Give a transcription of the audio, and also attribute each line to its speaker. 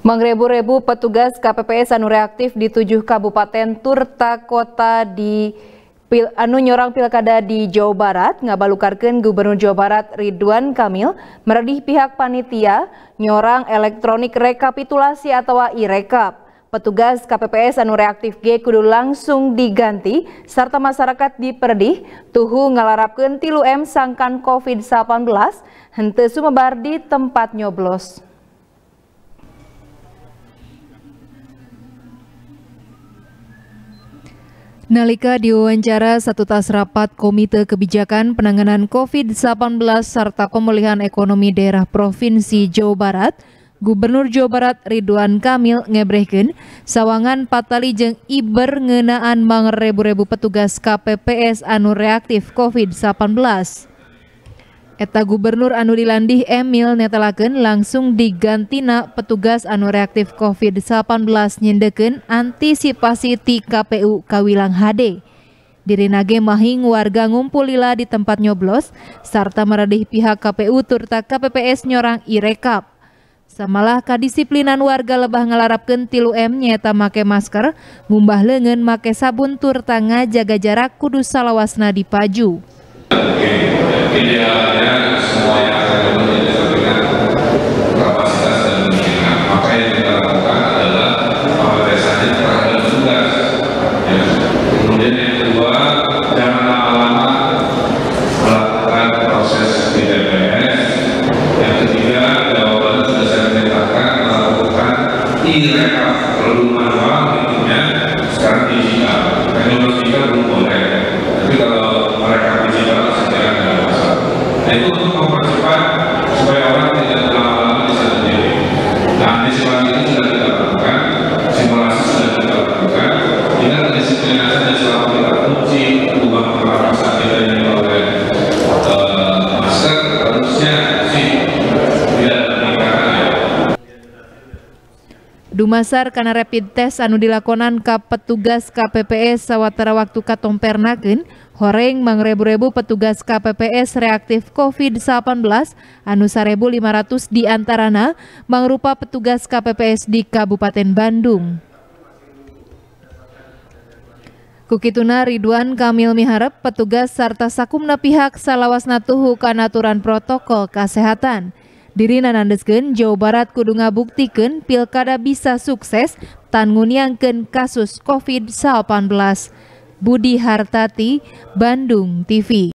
Speaker 1: Mangrebu-rebu petugas KPPS anu reaktif di 7 kabupaten turta kota di nyorang pilkada di Jawa Barat ngabalukarkeun Gubernur Jawa Barat Ridwan Kamil meredih pihak panitia nyorang elektronik rekapitulasi atau irekap. Petugas KPPS anu reaktif G kudu langsung diganti serta masyarakat diperedih tuhu ngalarapkeun 3M sangkan COVID-19 henteu sumebar di tempat nyoblos. Nalika diwawancara satu tas rapat Komite Kebijakan Penanganan COVID-19 serta Pemulihan Ekonomi Daerah Provinsi Jawa Barat, Gubernur Jawa Barat Ridwan Kamil ngebrehkeun sawangan patali jeung iber ngeunaan mangrebu-rebu petugas KPPS anu reaktif COVID-19. Eta gubernur anu dilandih Emil netelakeun langsung digantina petugas anu reaktif COVID-19 nyendekeun antisipasi ti KPU Kawilang HD. Dirina ge mahing warga ngumpul lila di tempat nyoblos sarta meredih pihak KPU turta KPPS nyorang irekap. Samalah kadisiplinan warga lebah ngalarapkeun 3M nyaeta make masker, ngumbah leungeun make sabun turta ngajaga jarak kudu salawasna dipaju.
Speaker 2: Idealnya semua yang akan menjadi dengan kapasitas dan kemungkinan. Maka yang kita lakukan adalah pemeriksaan terhadap tugas. Ya. Kemudian yang kedua, jangan lama-lama melakukan proses di TPS. Yang ketiga, jawaban sudah saya perintahkan melakukan irekap perlu manual, intinya sekarang digital. Kalau digital belum boleh. Tapi kalau mereka digital itu untuk mempercepat supaya orang tidak lama-lama bisa sendiri. Nah, antisipasi itu sudah kita lakukan, simulasi sudah kita lakukan. Tinggal kedisiplinan saja selama kita kunci ubah perlakuan kita ini oleh masker, harusnya sih tidak meningkatkan.
Speaker 1: Dumasar kana rapid test anu dilakonan ka petugas KPPS sawatara waktu katompernakeun horeng mangrebu-rebu petugas KPPS reaktif COVID-19 anu 1.500 diantarana mangrupa petugas KPPS di Kabupaten Bandung. Kukituna Ridwan Kamil miharep petugas sarta sakumna pihak salawasna tuhu kana aturan protokol kesehatan. Dirina nandeskeun Jawa Barat kudu ngabuktikeun pilkada bisa sukses tan nguniangkeun kasus COVID-19. Budi Hartati, Bandung TV.